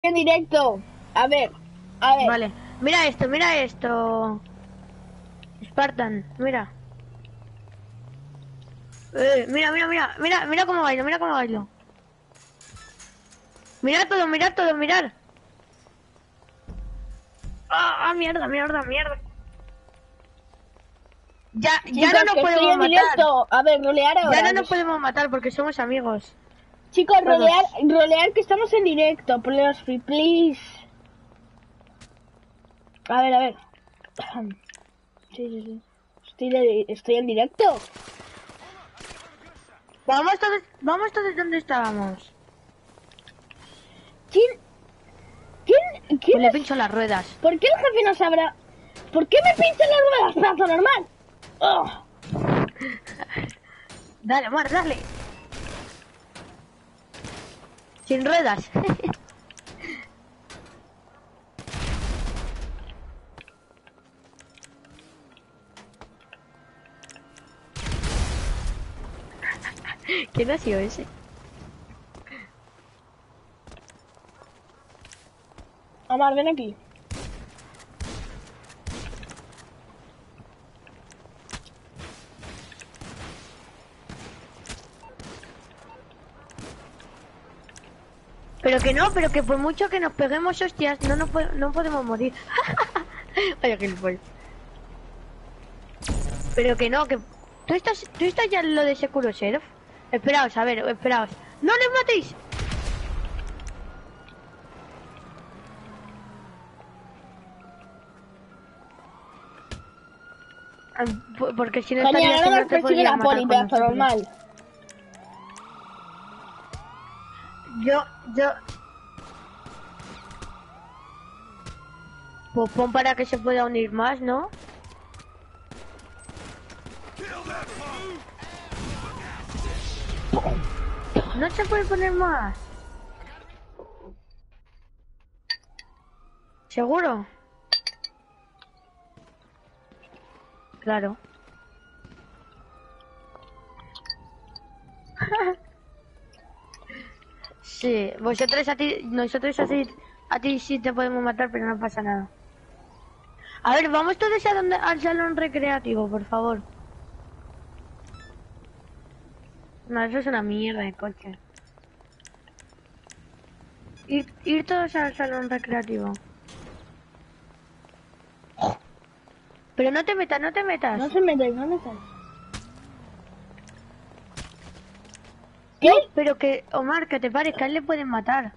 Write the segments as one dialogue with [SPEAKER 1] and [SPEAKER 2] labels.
[SPEAKER 1] en directo. A ver, a ver.
[SPEAKER 2] Vale. Mira esto, mira esto. Spartan, mira. Mira cómo bailo, mira cómo bailo. Mirad todo, mirad todo, mirad. Mierda. Ya
[SPEAKER 1] Chicos,
[SPEAKER 2] no nos
[SPEAKER 1] que estoy
[SPEAKER 2] podemos
[SPEAKER 1] en
[SPEAKER 2] matar.
[SPEAKER 1] directo. A ver, rolear
[SPEAKER 2] Ya
[SPEAKER 1] ahora.
[SPEAKER 2] no nos podemos matar porque somos amigos.
[SPEAKER 1] Chicos,
[SPEAKER 2] Todos.
[SPEAKER 1] rolear que estamos en directo. Please. A ver. Sí. Estoy en directo.
[SPEAKER 2] Vamos todos donde estábamos.
[SPEAKER 1] ¿Quién
[SPEAKER 2] Pues le
[SPEAKER 1] es?
[SPEAKER 2] pincho las ruedas.
[SPEAKER 1] ¿Por qué el jefe no sabrá? ¿Por qué me pinchan las ruedas, pedazo normal? Oh.
[SPEAKER 2] Dale, Omar, dale. Sin ruedas. ¿Quién ha sido ese?
[SPEAKER 1] Omar, ven aquí.
[SPEAKER 2] Pero que por mucho que nos peguemos hostias, no podemos morir. Vaya que fue. Pero que no, que... ¿Tú estás ya en lo de Securo Sheriff? Esperaos, a ver, esperaos. ¡No les matéis! Porque si no
[SPEAKER 1] Coño,
[SPEAKER 2] estaría
[SPEAKER 1] ahora
[SPEAKER 2] no
[SPEAKER 1] nos
[SPEAKER 2] te
[SPEAKER 1] persigue
[SPEAKER 2] podría
[SPEAKER 1] la
[SPEAKER 2] matar
[SPEAKER 1] poli,
[SPEAKER 2] con
[SPEAKER 1] pedazo
[SPEAKER 2] nosotros.
[SPEAKER 1] normal.
[SPEAKER 2] Yo... Pues pon para que se pueda unir más, ¿no? No se puede poner más. ¿Seguro? Claro. Sí, nosotros a ti sí te podemos matar, pero no pasa nada. A ver, vamos todos al salón recreativo, por favor. No, eso es una mierda de coche. Ir todos al salón recreativo. Pero no te metas.
[SPEAKER 1] No se metáis.
[SPEAKER 2] ¿Qué? Pero que, Omar, que te pares, que a él le pueden matar.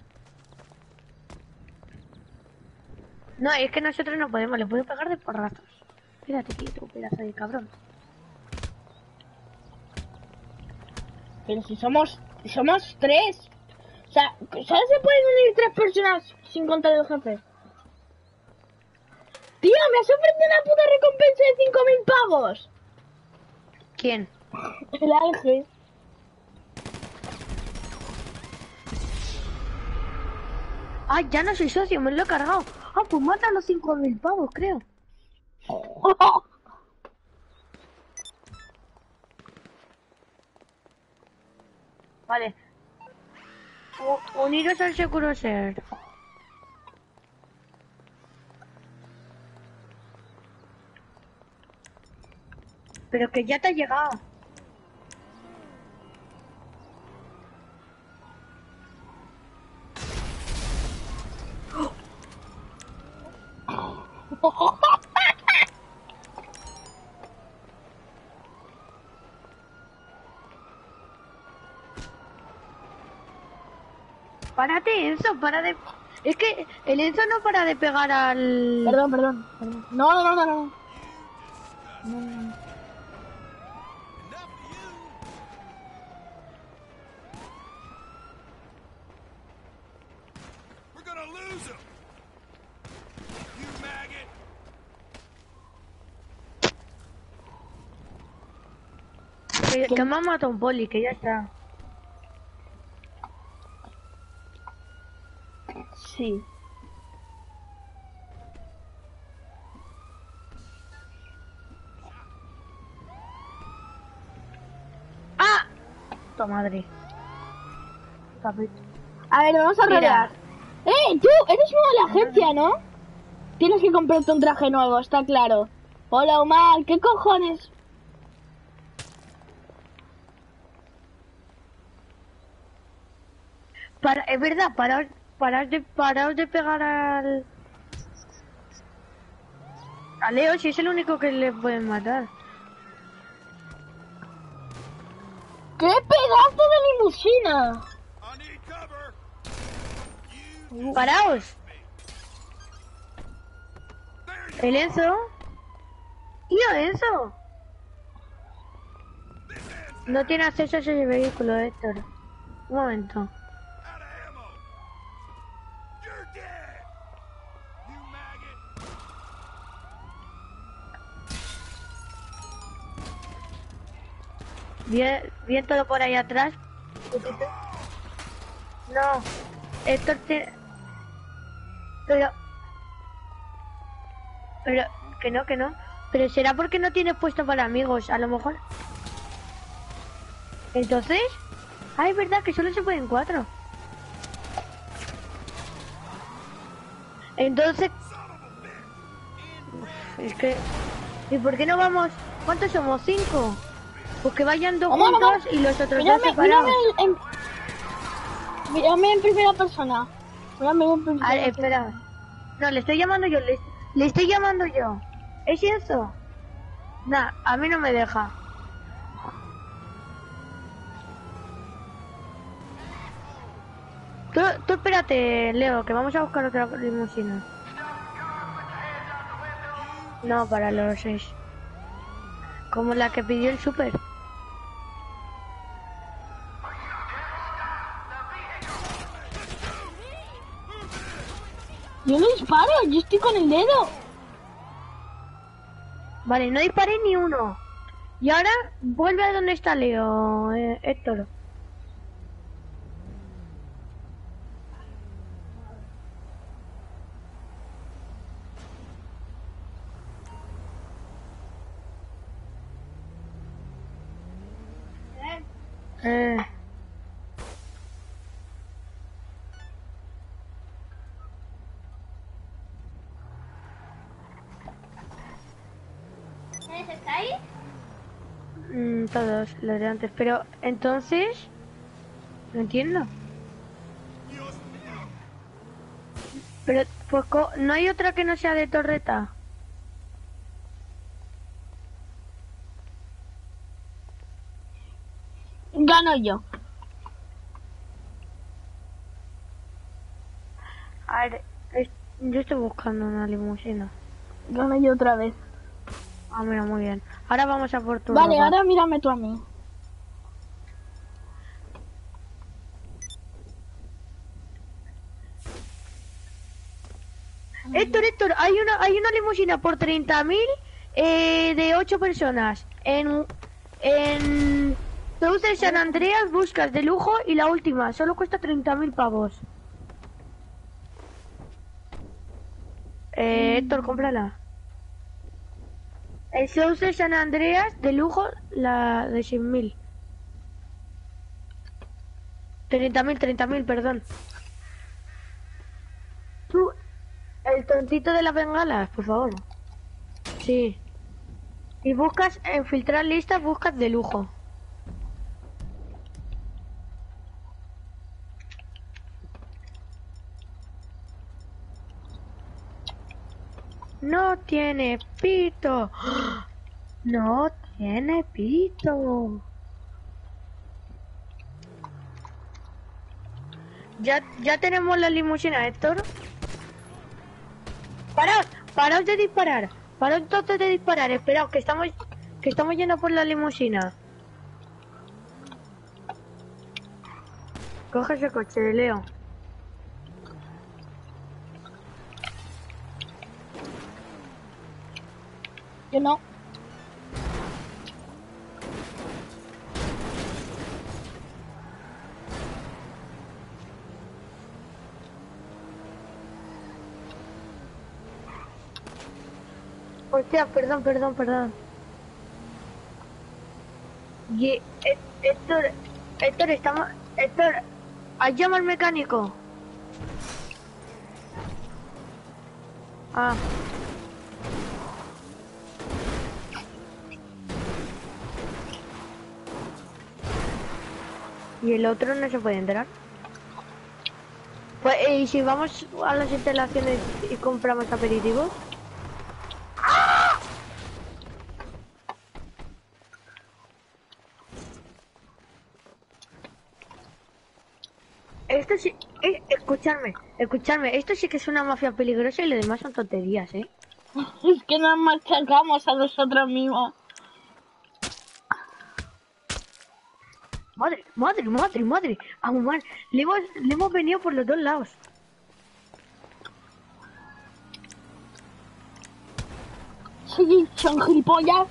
[SPEAKER 2] No, es que nosotros no podemos, le puedo pegar de porrazos. Quédate quieto, pedazo de cabrón.
[SPEAKER 1] Pero si somos tres. O sea, ¿sabes se pueden unir tres personas sin contar el jefe? Tío, me has ofrecido una puta recompensa de 5.000 pavos.
[SPEAKER 2] ¿Quién?
[SPEAKER 1] El Ángel.
[SPEAKER 2] Ah, ya no soy socio, me lo he cargado. Ah, pues mata a los 5.000 pavos, creo. Vale. Uniros al Securo Ser. Pero que ya te ha llegado. Párate, Enzo, para de... Es que el Enzo no para de pegar al...
[SPEAKER 1] Perdón. No.
[SPEAKER 2] Que me ha matado un poli, que ya está.
[SPEAKER 1] Sí.
[SPEAKER 2] ¡Ah! Tu madre.
[SPEAKER 1] A ver, vamos a rodear. tú eres nuevo de la agencia, ¿no? Tienes que comprarte un traje nuevo, está claro. Hola, Omar, ¿qué cojones?
[SPEAKER 2] Es verdad, paraos de pegar a Leo, si es el único que le pueden matar.
[SPEAKER 1] ¡Qué pedazo de limusina!
[SPEAKER 2] ¡Paraos! ¿El Enzo? ¡Tío, Enzo! No tiene acceso a ese vehículo, Héctor. Un momento. Bien todo por ahí atrás. No, Héctor te... Pero, que no. Pero será porque no tienes puesto para amigos, a lo mejor. Entonces... Ah, es verdad que solo se pueden 4. Entonces... Es que... ¿Y por qué no vamos? ¿Cuántos somos? 5. Pues que vayan 2 juntos y los otros 2 separados.
[SPEAKER 1] Mírame en primera persona. Mírame en primera persona.
[SPEAKER 2] Espera. No, le estoy llamando yo. Le estoy llamando yo. ¿Es eso? Nah, a mí no me deja. Tú espérate, Leo, que vamos a buscar otra limusina. No, para los 6. Como la que pidió el super.
[SPEAKER 1] Yo no disparo, yo estoy con el dedo.
[SPEAKER 2] Vale, no disparé ni uno. Y ahora vuelve a donde está Leo, Héctor.
[SPEAKER 1] ¿Está ahí?
[SPEAKER 2] Todos los de antes, pero entonces no entiendo. Pero pues no hay otra que no sea de torreta.
[SPEAKER 1] Gano yo.
[SPEAKER 2] A ver, yo estoy buscando una limusina.
[SPEAKER 1] Gano yo otra vez.
[SPEAKER 2] Ah, mira, muy bien. Ahora vamos a por tu
[SPEAKER 1] Vale,
[SPEAKER 2] ropa.
[SPEAKER 1] ahora mírame tú a mí.
[SPEAKER 2] Héctor, hay una limusina por 30.000 de 8 personas. En Southern San Andreas buscas de lujo y la última solo cuesta 30.000 pavos. Héctor, cómprala. El Southern San Andreas de lujo, la de 100.000. 30.000, perdón. Tú, el tontito de las bengalas, por favor. Sí. Y buscas, en filtrar listas, buscas de lujo. No tiene pito. No tiene pito. Ya tenemos la limusina, Héctor. Paraos de disparar. Paraos entonces de disparar. Esperaos que estamos yendo por la limusina. Coge ese coche, Leo.
[SPEAKER 1] Yo no.
[SPEAKER 2] Hostia, perdón. Y, Héctor, has llamado al mecánico. Ah. ¿Y el otro no se puede entrar? Pues, ¿y si vamos a las instalaciones y compramos aperitivos? Esto sí... escuchadme, esto sí que es una mafia peligrosa y lo demás son tonterías, ¿eh?
[SPEAKER 1] Es que nos machacamos a nosotros mismos.
[SPEAKER 2] Madre. Vamos, man. Le hemos venido por los dos lados.
[SPEAKER 1] Sí, son gilipollas.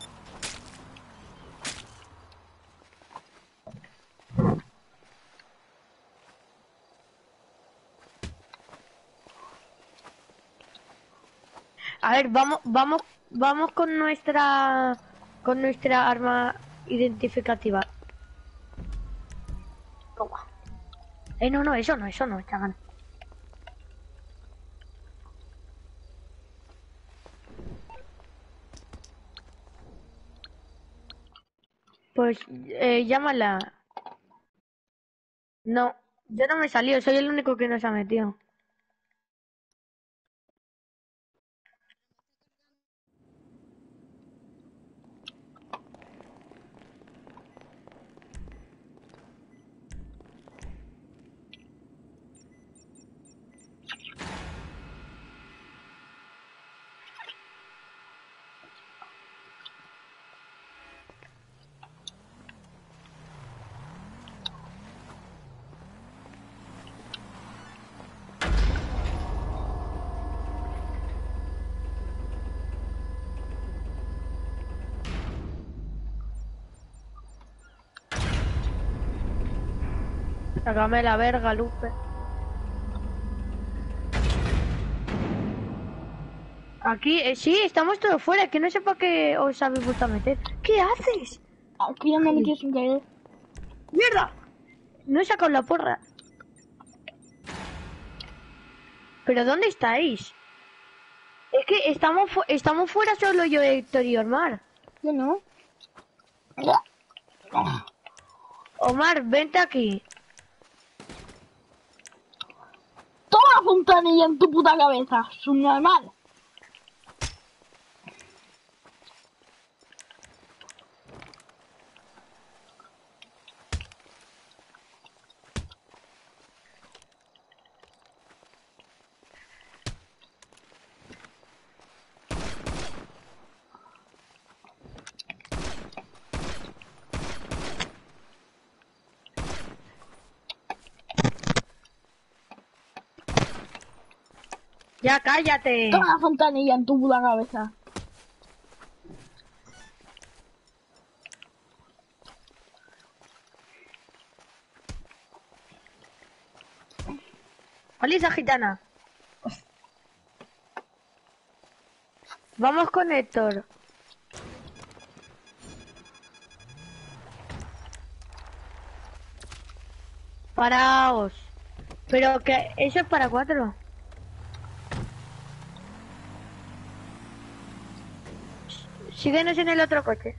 [SPEAKER 2] A ver, vamos con nuestra arma identificativa. Toma. No, eso no, chaval. Pues, llámala. No, yo no me he salido, soy el único que no se ha metido. Sácame la verga, Lupe. Aquí, sí, estamos todos fuera, que no sé para qué os habéis vuelto a meter. ¿Qué haces?
[SPEAKER 1] Aquí ya me metí sin querer.
[SPEAKER 2] ¡Mierda! No he sacado la porra. ¿Pero dónde estáis? Es que estamos fuera solo yo, Héctor y Omar.
[SPEAKER 1] Yo no.
[SPEAKER 2] Omar, vente aquí.
[SPEAKER 1] Toma fontanilla en tu puta cabeza, subnormal.
[SPEAKER 2] Ya, cállate.
[SPEAKER 1] Toma la fontanilla en tu puta cabeza.
[SPEAKER 2] Alisa gitana. Vamos con Héctor. Paraos. Pero que eso es para 4. Síguenos en el otro coche.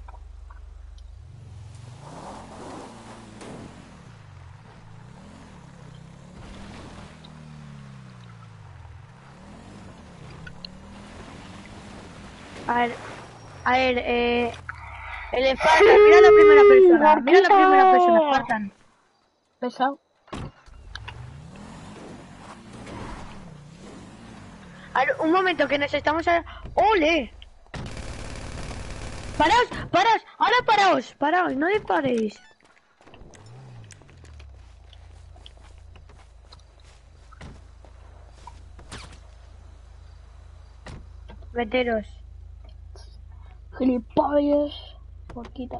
[SPEAKER 2] A ver, el Spartan, mira la primera persona, Spartan.
[SPEAKER 1] Pesado.
[SPEAKER 2] A ver, un momento, que nos estamos a... ¡Ole! ¡Paraos! ¡Ahora paraos! ¡No disparéis! Meteros.
[SPEAKER 1] Gilipollas. Porquita.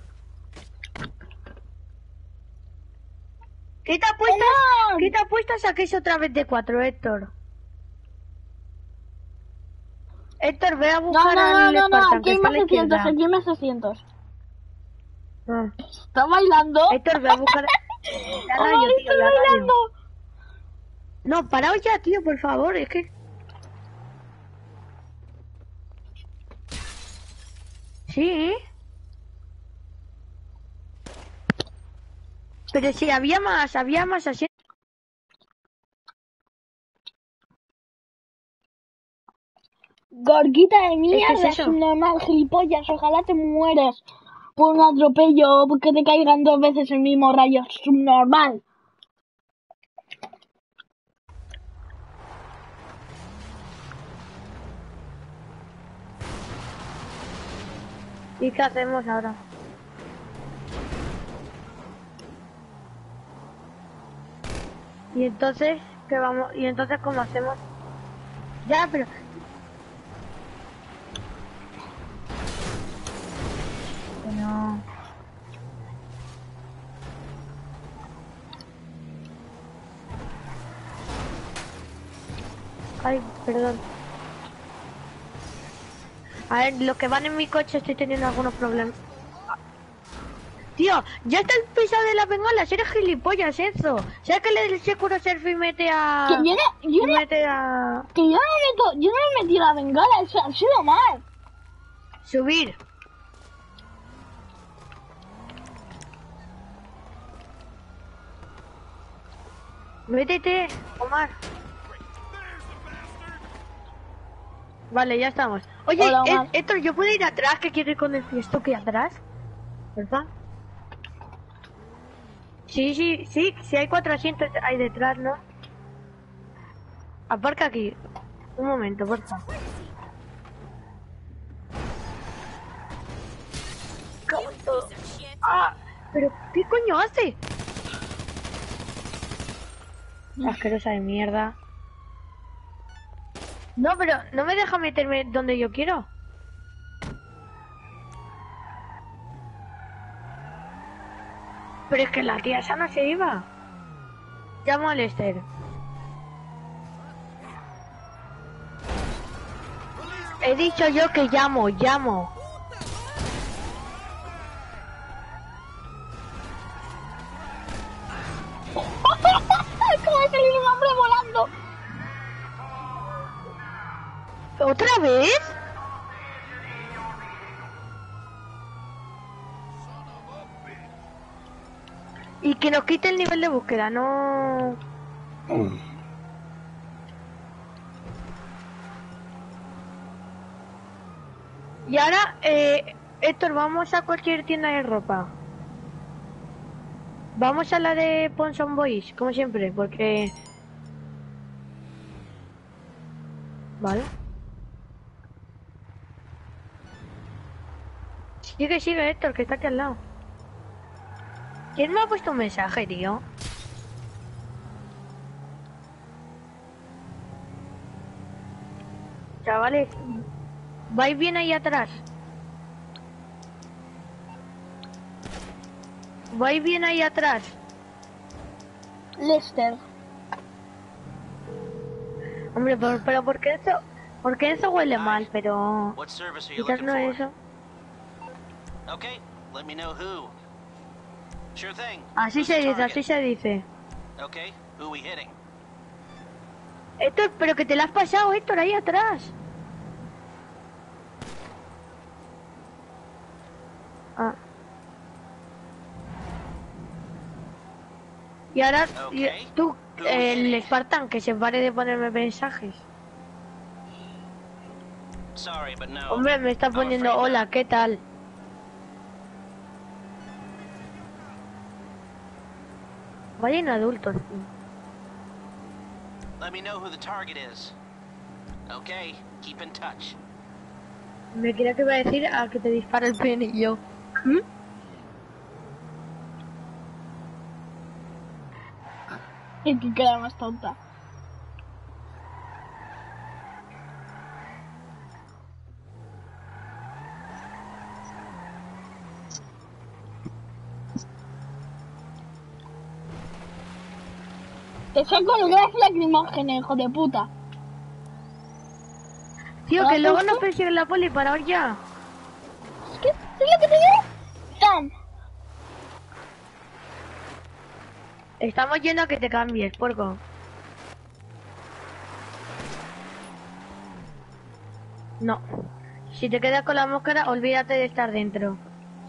[SPEAKER 2] ¿Qué te apuestas a que es otra vez de 4, Héctor? Héctor, ve a buscar al Spartan,
[SPEAKER 1] aquí hay más 600, aquí hay más 600.
[SPEAKER 2] Ah.
[SPEAKER 1] ¿Está bailando?
[SPEAKER 2] Héctor, ve a buscar... La radio, tío,
[SPEAKER 1] ¡Está
[SPEAKER 2] la radio.
[SPEAKER 1] bailando!
[SPEAKER 2] No, paraos ya, tío, por favor, es que... Sí. Pero sí, había más así.
[SPEAKER 1] Gorguita de
[SPEAKER 2] ¿Qué es
[SPEAKER 1] mierda,
[SPEAKER 2] eso?
[SPEAKER 1] subnormal, gilipollas, ojalá te mueras por un atropello o porque te caigan 2 veces el mismo rayo, subnormal.
[SPEAKER 2] ¿Y qué hacemos ahora? Y entonces, ¿qué vamos? ¿Y entonces cómo hacemos? Ya, pero... No. Ay, perdón. A ver, los que van en mi coche estoy teniendo algunos problemas. Tío, ya está el piso de las bengalas, eres gilipollas eso. ¿Sabes que el seguro surf y mete
[SPEAKER 1] Que
[SPEAKER 2] a...
[SPEAKER 1] yo
[SPEAKER 2] y mete a...
[SPEAKER 1] yo no me metí la bengala, eso ha sido mal.
[SPEAKER 2] subir? Métete, Omar. Vale, ya estamos. Oye,
[SPEAKER 1] Hola, Omar.
[SPEAKER 2] Héctor, ¿yo puedo ir atrás? ¿Qué quiere con el fiesto que atrás? ¿Verdad? Sí, hay 4 asientos ahí detrás, ¿no? Aparca aquí. Un momento, por favor. Cago en todo. Ah, pero ¿qué coño hace? Asquerosa de mierda. No, pero no me deja meterme donde yo quiero. Pero es que la tía esa no se iba. Llamo a Lester. He dicho yo que llamo.
[SPEAKER 1] ¿Cómo ha salido un hombre volando?
[SPEAKER 2] ¿Otra vez? Y que nos quite el nivel de búsqueda, no... Y ahora, Héctor, vamos a cualquier tienda de ropa. Vamos a la de Ponson Boys, como siempre, porque... Vale. Sigue, Héctor, que está aquí al lado. ¿Quién me ha puesto un mensaje, tío? Chavales, vais bien ahí atrás. Vais bien ahí atrás.
[SPEAKER 1] Lester.
[SPEAKER 2] Hombre, pero ¿por qué eso? Porque eso huele mal, pero...
[SPEAKER 3] What service are you
[SPEAKER 2] Quizás
[SPEAKER 3] looking
[SPEAKER 2] no
[SPEAKER 3] for?
[SPEAKER 2] es eso.
[SPEAKER 3] Okay, let me know who. Sure thing.
[SPEAKER 2] Así
[SPEAKER 3] Who's
[SPEAKER 2] se
[SPEAKER 3] the
[SPEAKER 2] dice,
[SPEAKER 3] target?
[SPEAKER 2] así se dice.
[SPEAKER 3] Okay, who we hitting?
[SPEAKER 2] Héctor, pero que te la has pasado, Héctor, ahí atrás. Ah. Y ahora,
[SPEAKER 3] Okay.
[SPEAKER 2] tú, el Spartan, que se pare de ponerme mensajes.
[SPEAKER 3] Sorry, but no.
[SPEAKER 2] Hombre, me está
[SPEAKER 3] I'm
[SPEAKER 2] poniendo,
[SPEAKER 3] afraid
[SPEAKER 2] hola,
[SPEAKER 3] not.
[SPEAKER 2] ¿qué tal? Vayan adultos.
[SPEAKER 3] Let me know who the target is. Okay, keep in touch.
[SPEAKER 2] Me creía que iba a decir a que te dispara el pene y yo. ¿Mm?
[SPEAKER 1] Y que queda más tonta. Te saco el gas lacrimógeno, hijo de puta.
[SPEAKER 2] Tío,
[SPEAKER 1] ¿Para
[SPEAKER 2] que luego
[SPEAKER 1] esto?
[SPEAKER 2] nos persigue la poli, para ya.
[SPEAKER 1] ¿Qué es lo que te digo? ¡Tam!
[SPEAKER 2] Estamos yendo a que te cambies, puerco. No. Si te quedas con la máscara, olvídate de estar dentro.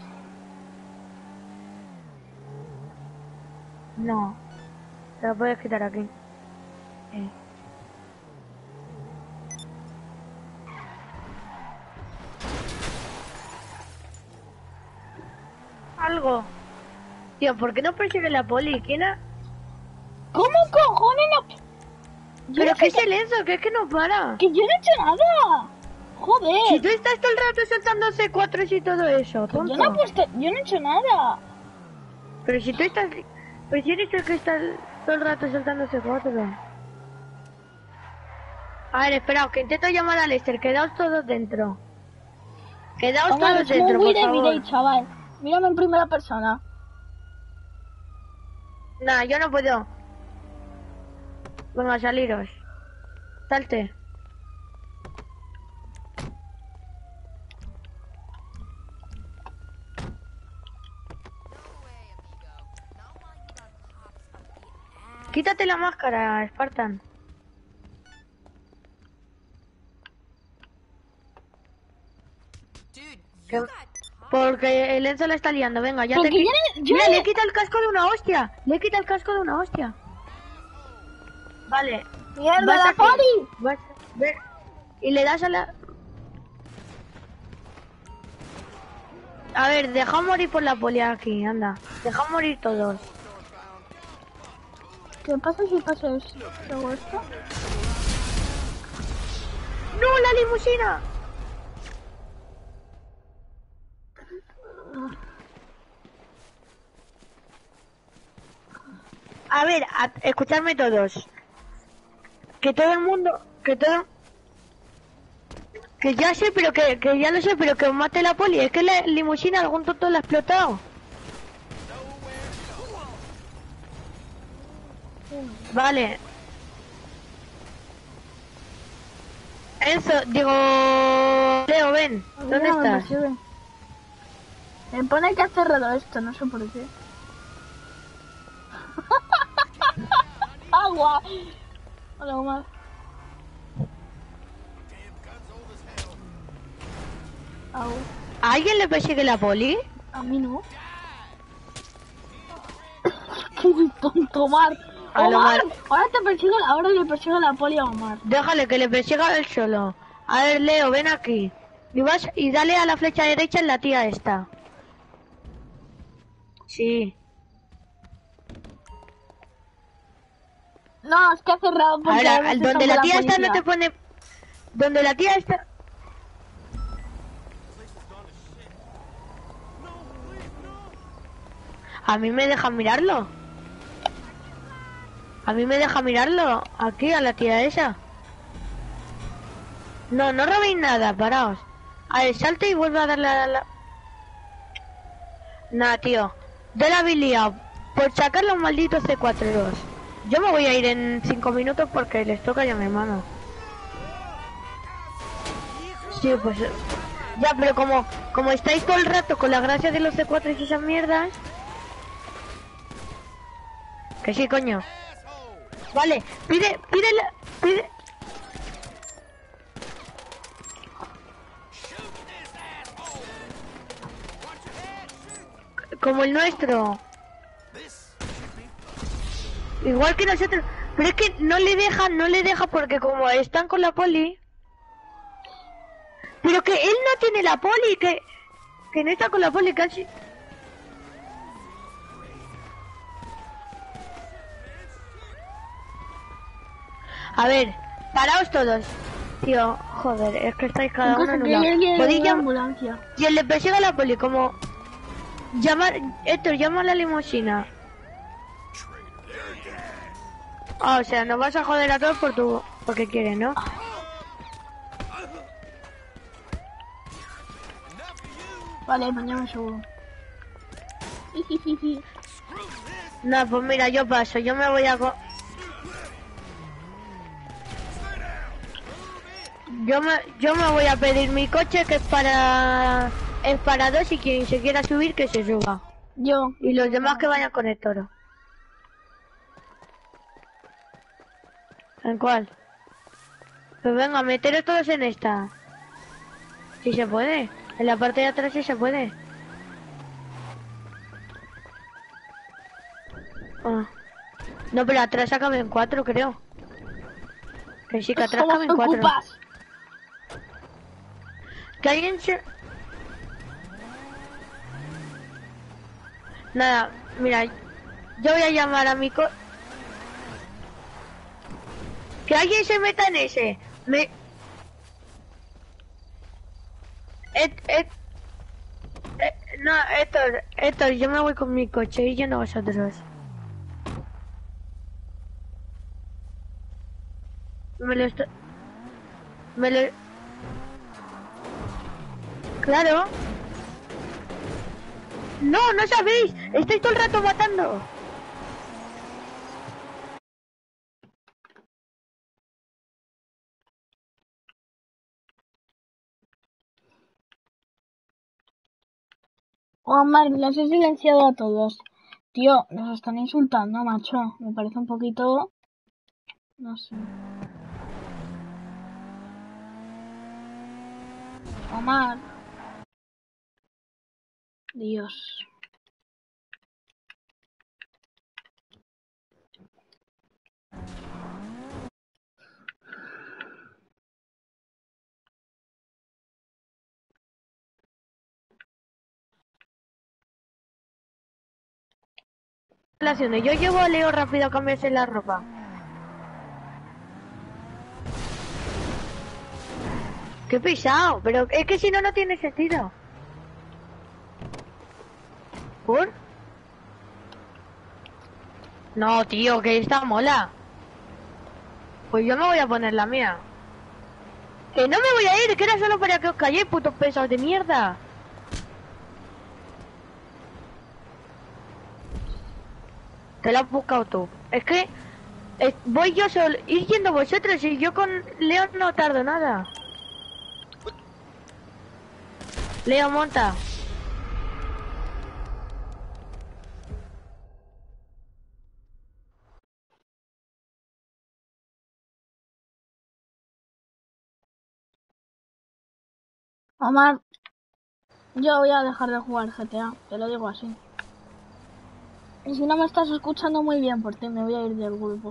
[SPEAKER 2] No. Te la puedes quitar aquí. Algo. Tío, ¿por qué no persigue la poli? ¿Quién ha...?
[SPEAKER 1] ¿Cómo cojones no? Yo
[SPEAKER 2] ¿Pero
[SPEAKER 1] no
[SPEAKER 2] qué
[SPEAKER 1] sé
[SPEAKER 2] es el eso? Que es que no para.
[SPEAKER 1] que yo no he hecho nada. Joder.
[SPEAKER 2] Si tú estás todo el rato soltando C4 y todo eso, tonto.
[SPEAKER 1] Yo no he puesto, yo no he hecho nada.
[SPEAKER 2] Pero si tú estás... Pues si eres el que está todo el rato soltando C4. A ver, esperaos, que intento llamar a Lester. Quedaos todos dentro. Quedaos
[SPEAKER 1] Venga,
[SPEAKER 2] todos dentro,
[SPEAKER 1] muy
[SPEAKER 2] por
[SPEAKER 1] de
[SPEAKER 2] favor.
[SPEAKER 1] Mirei, chaval. Mírame en primera persona.
[SPEAKER 2] Nah, yo no puedo. Venga, saliros. Salte. Quítate la máscara, Spartan. Que- Porque el Enzo la está liando, venga, ya
[SPEAKER 1] Porque
[SPEAKER 2] te Mira,
[SPEAKER 1] yo
[SPEAKER 2] le quita el casco de una hostia. Le quita el casco de una hostia. Vale.
[SPEAKER 1] ¡Mierda,
[SPEAKER 2] Vas
[SPEAKER 1] la
[SPEAKER 2] aquí.
[SPEAKER 1] poli!
[SPEAKER 2] Ve. Y le das a la... A ver, deja morir por la poli aquí, anda. Deja morir todos.
[SPEAKER 1] ¿Qué pasa si pasa esto? ¿Hago esto?
[SPEAKER 2] ¡No, la limusina! A ver, escuchadme todos. Que todo el mundo... Que ya sé, pero que ya lo sé, pero que mate la poli. Es que la limusina algún tonto la ha explotado. Vale. Enzo, digo... Leo, ven. ¿Dónde
[SPEAKER 1] Mira, me
[SPEAKER 2] estás?
[SPEAKER 1] persigue. Me pone que ha cerrado esto, no sé por qué. ¡Agua! Hola, Omar. Au.
[SPEAKER 2] ¿A alguien le persigue la poli?
[SPEAKER 1] A mí no. ¡Qué tonto, Omar!
[SPEAKER 2] A lo
[SPEAKER 1] ¡Omar!
[SPEAKER 2] Omar.
[SPEAKER 1] Ahora le persigue la poli a Omar.
[SPEAKER 2] Déjale que le persiga él solo. A ver, Leo, ven aquí. Y vas y dale a la flecha derecha en la tía esta. Sí.
[SPEAKER 1] No, es que ha cerrado porque
[SPEAKER 2] Ahora,
[SPEAKER 1] hemos estado
[SPEAKER 2] donde
[SPEAKER 1] con
[SPEAKER 2] la tía esta
[SPEAKER 1] policía.
[SPEAKER 2] no te pone... Donde la tía esta... A mí me deja mirarlo. A mí me deja mirarlo. Aquí, a la tía esa. No, no robéis nada, paraos. A ver, salte y vuelve a darle a la... Nah, tío. De la habilidad. Por sacar los malditos C4-2. Yo me voy a ir en 5 minutos porque les toca ya a mi hermano. Sí, pues... Ya, pero como estáis todo el rato con la gracia de los C4 y esas mierdas... Que sí, coño. Vale, pide... Como el nuestro. Igual que nosotros. Pero es que no le deja porque como están con la poli. Pero que él no tiene la poli, que no está con la poli casi. A ver, paraos todos. Tío, joder, es que estáis cada uno en un lado. Podéis
[SPEAKER 1] la
[SPEAKER 2] llamar...
[SPEAKER 1] ambulancia.
[SPEAKER 2] Y él le persigue a la poli, como... Héctor, llama a la limusina. Ah, o sea, nos vas a joder a todos porque quieres, ¿no?
[SPEAKER 1] Vale, mañana seguro.
[SPEAKER 2] No, pues mira, yo paso, yo me voy a... Yo me voy a pedir mi coche que es para... Es para dos y quien se quiera subir que se suba.
[SPEAKER 1] Yo.
[SPEAKER 2] Y los demás que vayan con el toro. ¿En cuál? Pues venga, meteros todos en esta. Sí se puede. En la parte de atrás sí se puede. Ah. No, pero atrás cabe en 4, creo. Que sí, que atrás
[SPEAKER 1] ¿Cómo
[SPEAKER 2] cabe
[SPEAKER 1] te
[SPEAKER 2] en 4.
[SPEAKER 1] ocupas?
[SPEAKER 2] Que alguien se... Nada, mira, yo voy a llamar a mi que alguien se meta en ese. Et... No, Héctor, yo me voy con mi coche y yo no vosotros. Me lo estoy... Me lo... Claro. No, no sabéis. Estoy todo el rato matando.
[SPEAKER 1] Omar, los he silenciado a todos. Tío, nos están insultando, macho. Me parece un poquito... No sé. Omar. Dios.
[SPEAKER 2] Relaciones. Yo llevo a Leo rápido a cambiarse la ropa. Qué pesado, pero es que si no, no tiene sentido. ¿Por? No, tío, que esta mola. Pues yo me voy a poner la mía. Que no me voy a ir, que era solo para que os calléis, putos pesados de mierda. Te lo has buscado tú. Es que voy yo solo, ir yendo vosotros y yo con Leo no tardo nada. Leo, monta.
[SPEAKER 1] Omar, yo voy a dejar de jugar GTA, te lo digo así. Y si no me estás escuchando muy bien, porque me voy a ir del grupo.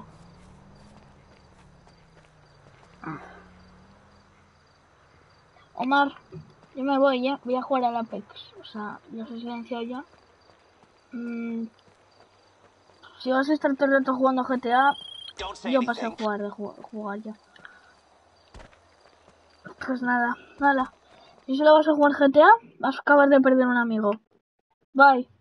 [SPEAKER 1] Omar, yo me voy ya, voy a jugar al Apex. O sea, yo os he silenciado ya. Si vas a estar todo el rato jugando GTA, yo pasé a jugar jugar ya. Pues nada. Si solo vas a jugar GTA, vas a acabar de perder un amigo. Bye.